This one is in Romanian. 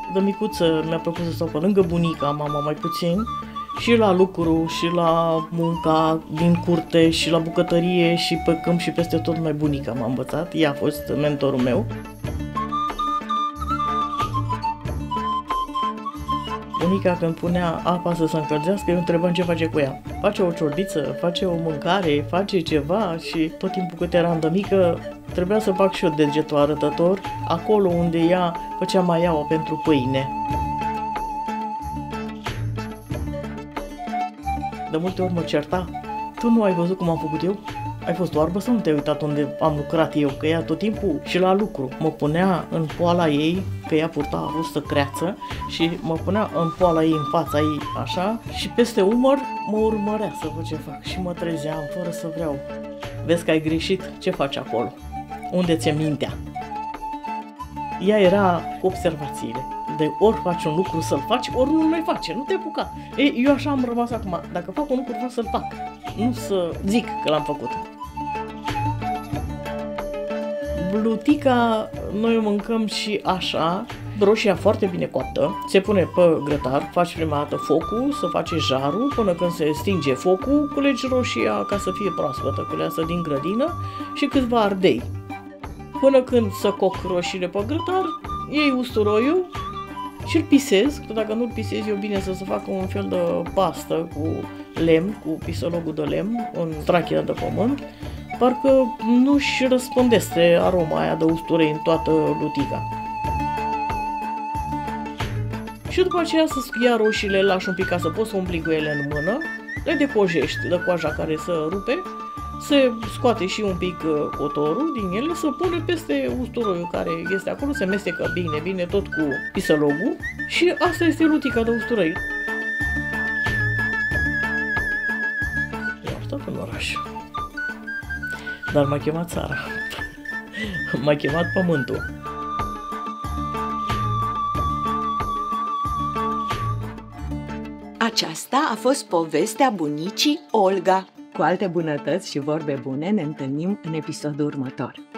De micuță mi-a propus să stau pe lângă bunica, mama mai puțin, și la lucru, și la munca din curte, și la bucătărie, și pe câmp, și peste tot numai bunica m-a învățat. Ea a fost mentorul meu. Bunica când punea apa să se încălzească, eu întrebam ce face cu ea. Face o ciorbiță, face o mâncare, face ceva și tot timpul cât eram de mică trebuia să fac și eu degetul arătător acolo unde ea făcea maiaua pentru pâine. De multe ori mă certa. Tu nu ai văzut cum am făcut eu? Ai fost oarbă sau nu te-ai uitat unde am lucrat eu? Că ea tot timpul și la lucru mă punea în poala ei, că ea purta o vârstă creață, și mă punea în poala ei, în fața ei, așa, și peste umăr mă urmărea să văd ce fac și mă trezeam fără să vreau. Vezi că ai greșit? Ce faci acolo? Unde ți-e mintea? Ea era cu observațiile. De ori faci un lucru să-l faci, ori nu mai face, nu te apuca. Eu așa am rămas acum, dacă fac un lucru vreau să-l fac, nu să zic că l-am făcut. Blutica noi o mâncăm și așa, roșia foarte bine coaptă, se pune pe grătar, faci prima dată focul, să face jarul, până când se stinge focul, culegi roșia ca să fie proaspătă, culeasă din grădină, și câțiva ardei. Până când să coc roșiile pe grătar, iei usturoiul și îl pisezi, că dacă nu-l pisezi, e bine să se facă un fel de pastă cu lemn, cu pisălogul de lemn, un strachie de pământ, parcă nu-și răspândește aroma aia de usturoi în toată lutica. Și după aceea să ia roșiile, le lași un pic ca să poți să umpli cu ele în mână, le decojești de coaja care se rupe, se scoate și un pic cotorul din ele, se pune peste usturoiul care este acolo, se mestecă bine, bine tot cu pisălogul și asta este lutica de usturoi. Eu am stat în oraș, dar m-a chemat țara, m-a chemat pământul. Aceasta a fost povestea bunicii Olga. Cu alte bunătăți și vorbe bune ne întâlnim în episodul următor.